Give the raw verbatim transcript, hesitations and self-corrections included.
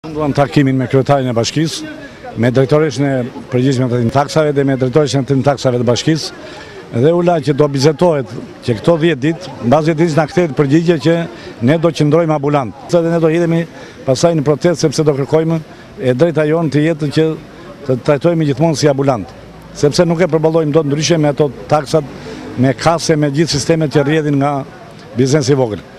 Duam takimin me kryetarin e bashkisë, me drejtoreshin e përgjithshme të taksave dhe me drejtoreshin e taksave të bashkisë, dhe ula që do vizitohet që këto dhjetë ditë, mbas dhjetë ditë na kthehet përgjigje që ne do qëndrojmë ambulant. Se ne do hidhemi pasaj në protestë sepse do kërkojmë e drejta jonë të jetë që të trajtojmë gjithmonë si ambulant, sepse nuk e përballojmë dot ndryshe me ato taksat, me kase, me gjithë sistemet që rrjedhin nga biznesi i vogël.